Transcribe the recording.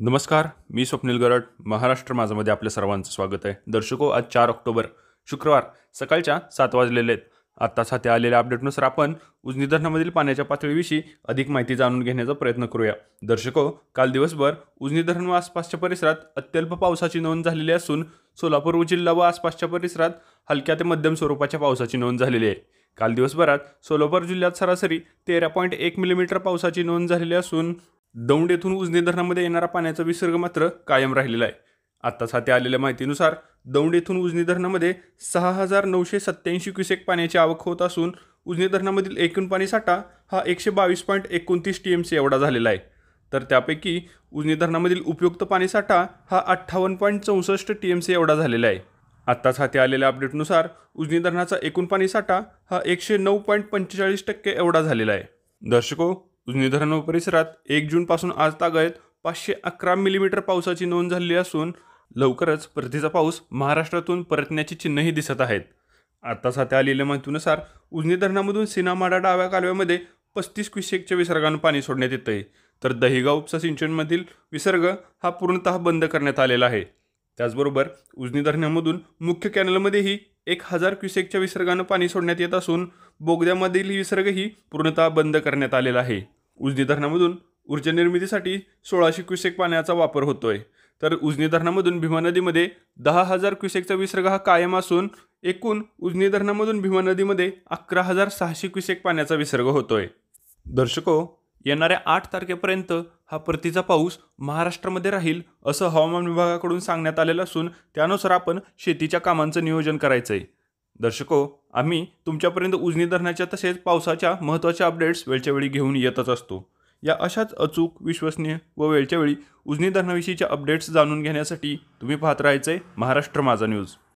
नमस्कार, मी स्वप्नील गरड. महाराष्ट्र माझामध्ये आपल्या सर्वांचं स्वागत आहे. दर्शको, आज 4 ऑक्टोबर शुक्रवार सकाळच्या 7 वाजलेले आहेत. आत्ताच हाती आलेल्या अपडेटनुसार आपण उजनी धरणामधील पाण्याच्या पातळीविषयी अधिक माहिती जाणून घेण्याचा प्रयत्न करूया. दर्शको, काल दिवसभर उजनी धरण व आसपासच्या परिसरात अत्यल्प पावसाची नोंद झालेली असून सोलापूर जिल्हा व आसपासच्या परिसरात हलक्या ते मध्यम स्वरूपाच्या पावसाची नोंद झालेली आहे. काल दिवसभरात सोलापूर जिल्ह्यात सरासरी 13.1 मिलीमीटर पावसाची नोंद झालेली असून दौंड येथून उजनी धरणामध्ये येणारा पाण्याचा विसर्ग मात्र कायम राहिलेला आहे. आत्ताच हाती आलेल्या माहितीनुसार दौंड येथून उजनी धरणामध्ये 6,987 क्युसेक पाण्याची आवक होत असून उजनी धरणामधील एकूण पाणी साठा हा 122.29 TMC एवढा झालेला आहे. तर त्यापैकी उजनी धरणामधील उपयुक्त पाणी साठा हा 58.64 TMC एवढा झालेला आहे. आत्ताच हाती आलेल्या अपडेटनुसार उजनी धरणाचा एकूण पाणी साठा हा 109.45% एवढा झालेला आहे. दर्शको, उजनी धरण व परिसरात 1 जूनपासून आज तागायत 511 मिलीमीटर पावसाची नोंद झालेली असून लवकरच परतीचा पाऊस महाराष्ट्रातून परतण्याची चिन्हही दिसत आहेत. आत्ताच हाती आलेल्या माहितीनुसार उजनी धरणामधून सीनामाडा डाव्या कालव्यामध्ये 35 क्युसेकच्या विसर्गानं पाणी सोडण्यात येत आहे. तर दहिगाव उपसा सिंचनमधील विसर्ग हा पूर्णतः बंद करण्यात आलेला आहे. त्याचबरोबर उजनी धरणामधून मुख्य कॅनलमध्येही 1000 क्युसेकच्या विसर्गानं पाणी सोडण्यात येत असून बोगद्यामधील विसर्गही पूर्णतः बंद करण्यात आलेला आहे. उजनी धरणामधून ऊर्जा निर्मितीसाठी 1600 क्युसेक पाण्याचा वापर होतोय. तर उजनी धरणामधून भीमा नदीमध्ये 10,000 क्युसेकचा विसर्ग हा कायम असून एकूण उजनी धरणामधून भीमा नदीमध्ये 11,600 क्युसेक पाण्याचा विसर्ग होतोय. दर्शको, येणाऱ्या 8 तारखेपर्यंत हा परतीचा पाऊस महाराष्ट्रामध्ये राहील असं हवामान विभागाकडून सांगण्यात आलेलं असून त्यानुसार आपण शेतीच्या कामांचं नियोजन करायचं आहे. दर्शको, आम्ही तुमच्यापर्यंत उजनी धरणाच्या तसेच पावसाच्या महत्त्वाच्या अपडेट्स वेळच्या वेळी घेऊन येतच असतो. या अशाच अचूक, विश्वसनीय व वेळच्या वेळी उजनी धरणाविषयीच्या अपडेट्स जाणून घेण्यासाठी तुम्ही पाहत राहायचं आहे महाराष्ट्र माझा न्यूज.